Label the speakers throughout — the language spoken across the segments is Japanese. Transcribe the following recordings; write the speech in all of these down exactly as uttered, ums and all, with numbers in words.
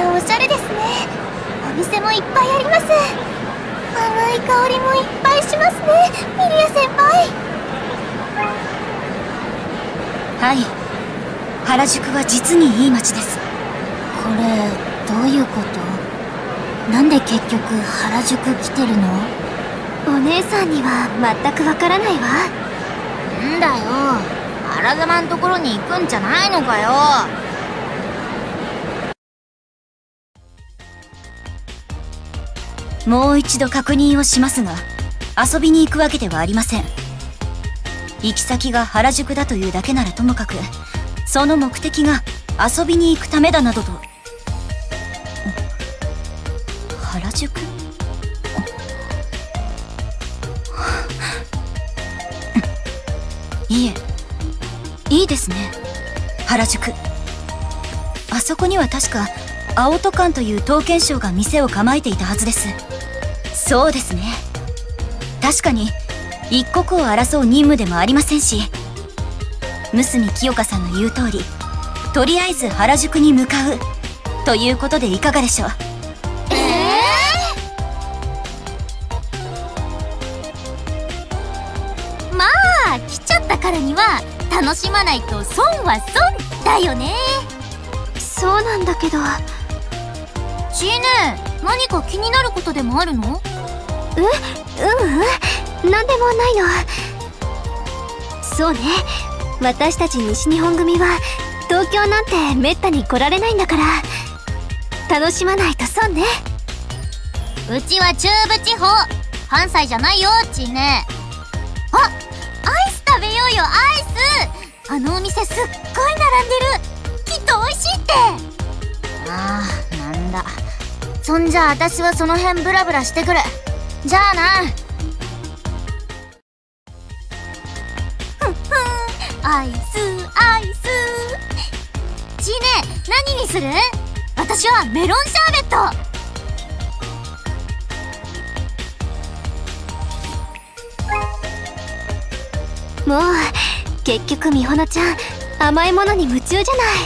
Speaker 1: なおしゃれですね。お店もいっぱいあります。甘い香りもいっぱいしますね、ミリア先輩。
Speaker 2: はい、原宿は実にいい街です。
Speaker 1: これどういうこと？なんで結局原宿来てるの？お姉さんには全くわからないわ。
Speaker 3: んだよ、原様のところに行くんじゃないのかよ。
Speaker 2: もう一度確認をしますが、遊びに行くわけではありません。行き先が原宿だというだけならともかく、その目的が遊びに行くためだなどと。原宿？いえ、いいですね、原宿。あそこには確か青戸館という刀剣商が店を構えていたはずです。そうですね、確かに一刻を争う任務でもありませんし、娘清香さんの言う通り、とりあえず原宿に向かうということでいかがでしょう。
Speaker 1: えー、まあ来ちゃったからには楽しまないと損は損だよね。そうなんだけど。
Speaker 3: ちーねえ、何か気になることでもあるの？
Speaker 1: う、ううん、なんでもないの。そうね、私たち西日本組は東京なんてめったに来られないんだから、楽しまないと損ね。
Speaker 3: うちは中部地方、関西じゃないよ、ちーねえ。あ、アイス食べようよ、アイス。あのお店すっごい並んでる。きっと美味しいって。ああ、なんだ。そんじゃあ私はその辺ブラブラしてくる。じゃあな。
Speaker 1: ふんふん、アイスアイス。
Speaker 3: ちーねえ、何にする？私はメロンシャーベット。
Speaker 1: もう結局みほのちゃん甘いものに夢中じゃない。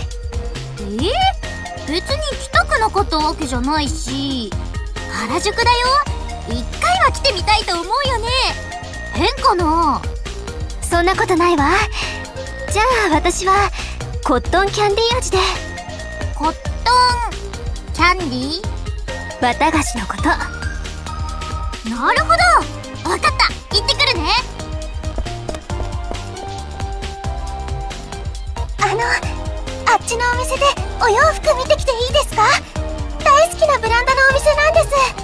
Speaker 3: えー、別に来たくなかったわけじゃないし、原宿だよ。一回は来てみたいと思うよね。変かな？
Speaker 1: そんなことないわ。じゃあ私はコットンキャンディー味で。
Speaker 3: コットンキャンディー？
Speaker 1: 綿菓子のこと。
Speaker 3: なるほど、わかった、行ってくるね。
Speaker 1: あの、あっちのお店でお洋服見てきていいですか？大好きなブランドのお店なんです。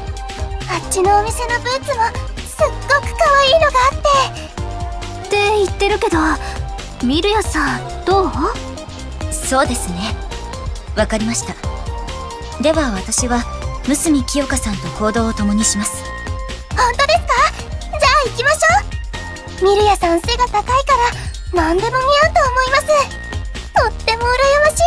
Speaker 1: あっちのお店のブーツもすっごく可愛いのがあって。って言ってるけど、ミルヤさんどう？
Speaker 2: そうですね、わかりました。では私は娘清香さんと行動を共にします。
Speaker 1: 本当ですか？じゃあ行きましょう。ミルヤさん背が高いから何でも似合うと思います。とっても羨ましい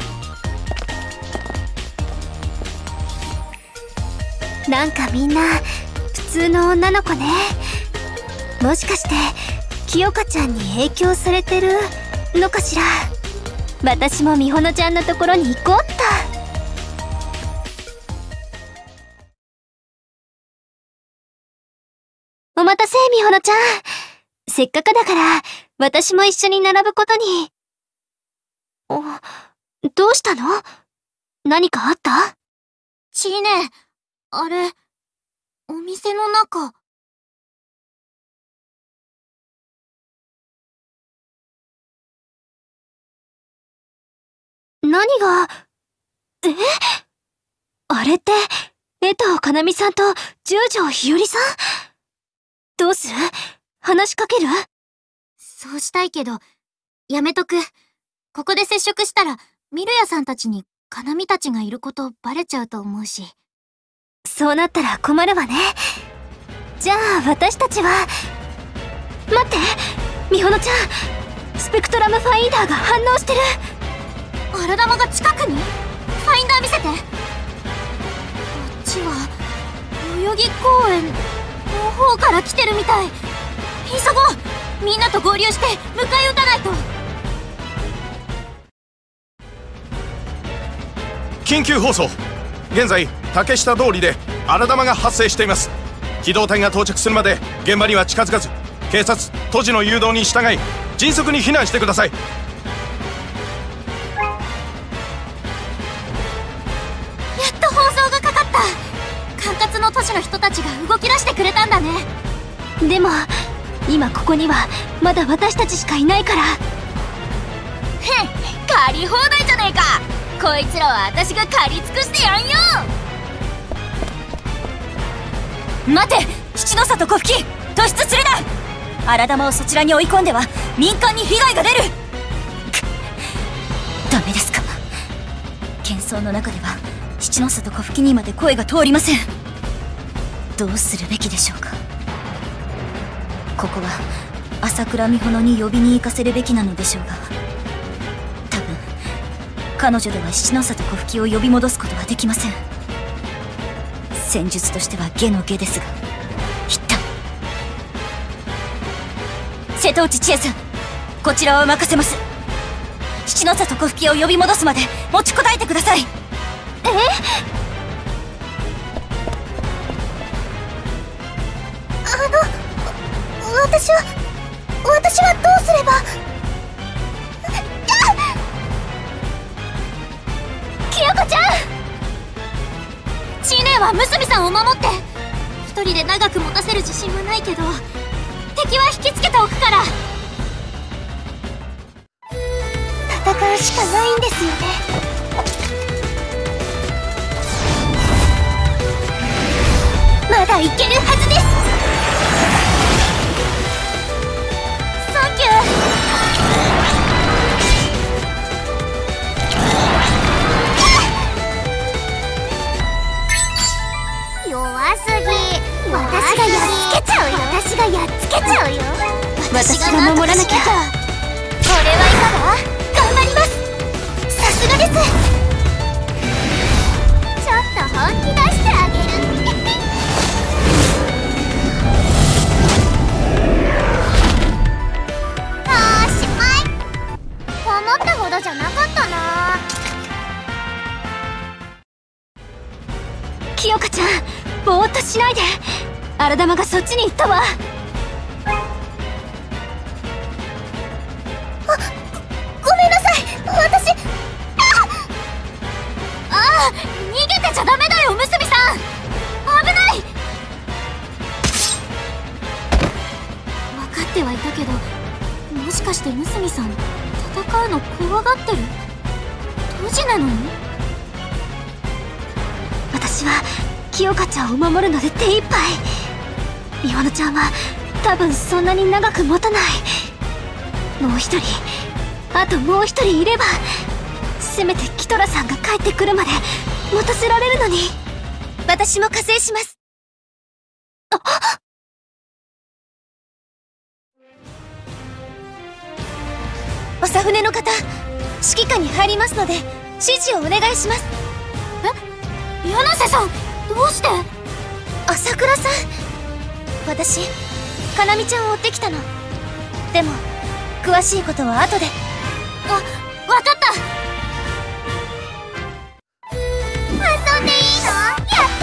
Speaker 1: です。なんかみんな普通の女の子ね。もしかして清香ちゃんに影響されてるのかしら。私もみほのちゃんのところに行こうっと。お待たせ、みほのちゃん。せっかくだから私も一緒に並ぶことに。お、どうしたの？何かあった？
Speaker 3: ちーねえ、あれ、お店の中。
Speaker 1: 何が、え？あれって、江藤かなみさんと十条日和さん？どうする？話しかける？
Speaker 3: そうしたいけど、やめとく。ここで接触したら、ミルヤさんたちにかなみたちがいることバレちゃうと思うし。
Speaker 1: そうなったら困るわね。じゃあ私たちは。待って、みほのちゃん、スペクトラムファインダーが反応してる。
Speaker 3: 荒玉が近くに？ファインダー見せて。こっちは代々木公園の方から来てるみたい。急ごう、みんなと合流して迎え撃たないと。
Speaker 4: 緊急放送。現在竹下通りで荒玉が発生しています。機動隊が到着するまで現場には近づかず、警察都知の誘導に従い迅速に避難してください。
Speaker 3: やっと放送がかかった。管轄の都市の人たちが動き出してくれたんだね。
Speaker 2: でも今ここにはまだ私たちしかいないから。
Speaker 3: へん、借り放題じゃねえか。こいつらは私が借り尽くしてやんよ。
Speaker 2: 待て、七の里小吹、突出するな。荒玉をそちらに追い込んでは民間に被害が出る。ダメですか。喧騒の中では七の里小吹にまで声が通りません。どうするべきでしょうか。ここは朝倉美穂に呼びに行かせるべきなのでしょうが、多分彼女では七の里小吹を呼び戻すことはできません。戦術としては下の下ですが、一旦瀬戸内千恵さん、こちらは任せます。七の里小吹を呼び戻すまで持ちこたえてください。
Speaker 1: え？あの、私は私はどうすれば。
Speaker 3: 清子ちゃん、チーネは娘さんを守って。一人で長く持たせる自信はないけど、敵は引きつけておくから。
Speaker 1: 戦うしかないんですよね。まだいけるはずです。
Speaker 3: サンキュー。
Speaker 1: 弱すぎ。私がやっつけちゃうよ。私がやっつけちゃうよ。
Speaker 2: 私が守らなきゃ。
Speaker 1: これはいかが？頑張ります。さすがです。ちょっと本気出してあげる。あー、しまい。思ったほどじゃなかったな。
Speaker 2: 清香ちゃん、ぼーっとしないで。荒玉がそっちに行ったわ。
Speaker 1: あ、ごめんなさい。私、
Speaker 3: ああ、逃げてちゃダメだよ、娘さん。危ない。分かってはいたけど、もしかして娘さん戦うの怖がってる？ドジなのに？
Speaker 2: 私は清香ちゃんを守るので手一杯。美穂ちゃんは多分そんなに長く持たない。もう一人、あともう一人いれば、せめてキトラさんが帰ってくるまで持たせられるのに。私も加勢します。あっ、おさ船の方、指揮下に入りますので指示をお願いします。
Speaker 3: え、柳瀬さん、どうして？
Speaker 2: 朝倉さん、私かなみちゃんを追ってきたの。でも詳しいことは後で。
Speaker 3: あ、わかった。
Speaker 1: 遊んでいいの？やった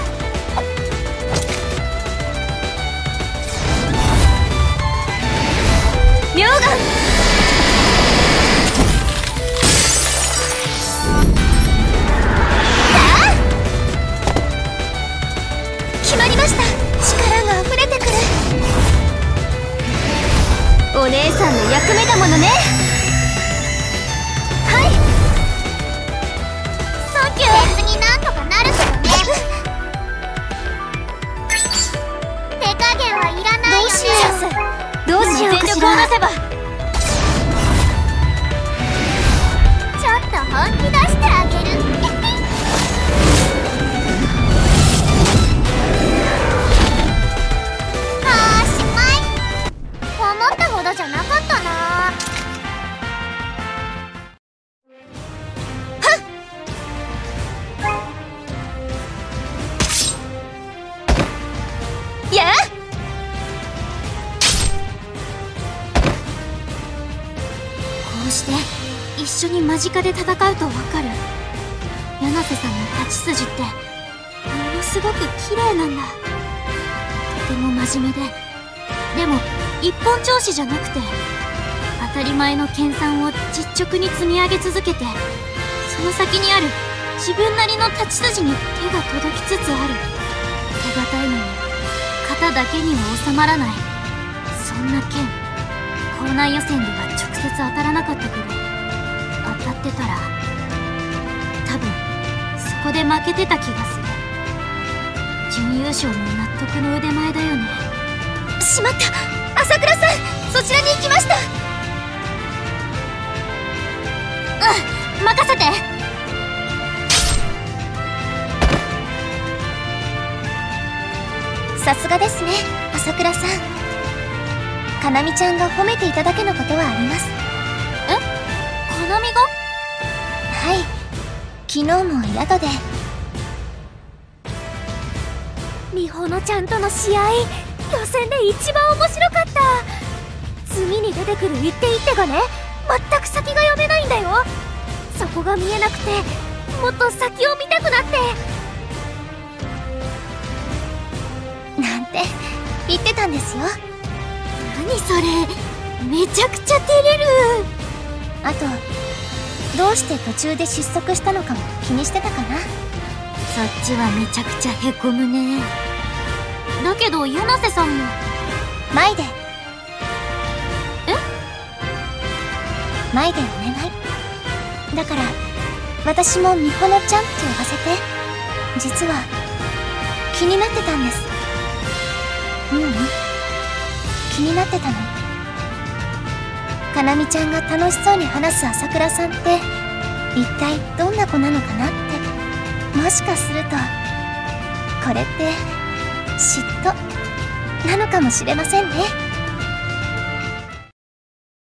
Speaker 2: ー！明眼！決まりました。力が溢れてくる。お姉さんの役目だものね。はい。
Speaker 1: サンキュー。別になんとかなるけどね。手加減はいらないよね。
Speaker 2: どうしようかしら。
Speaker 3: 全力を出せば。
Speaker 1: ちょっと本気出してあげる。あー、しまい。思ったほどじゃなかったな。
Speaker 2: やあ、
Speaker 3: こうして一緒に間近で戦うとわかる。 柳瀬さんの立ち筋ってものすごく綺麗なんだ。とても真面目で、でも一本調子じゃなくて当たり前の研鑽を実直に積み上げ続けて、その先にある自分なりの立ち筋に手が届きつつある。手堅いのに型だけには収まらない、そんな剣、校内予選では直接当たらなかったけど、当たってたら多分そこで負けてた気がする。準優勝も納得の腕前だよね。
Speaker 1: しまった、朝倉さん、そちらに行きました。
Speaker 3: うん、任せて。
Speaker 1: さすがですね、朝倉さん。かなみちゃんが褒めていただけのことはあります。
Speaker 3: え、かなみが？
Speaker 1: はい、昨日も宿で。みほのちゃんとの試合、予選で一番面白かった。次に出てくる一手一手がね、全く先が読めないんだよ。そこが見えなくて、もっと先を見たくなって。なんて言ってたんですよ。
Speaker 3: 何それ、めちゃくちゃ照れる。
Speaker 1: あと、どうして途中で失速したのかも気にしてたかな。
Speaker 3: そっちはめちゃくちゃへこむね。だけど柳瀬さんも
Speaker 1: 前で。
Speaker 3: え？
Speaker 1: 前でお願い。だから私もみほのちゃんって呼ばせて。実は気になってたんです。ううん、気になってたの。かなみちゃんが楽しそうに話す朝倉さんって一体どんな子なのかなって。もしかするとこれって嫉妬なのかもしれませんね。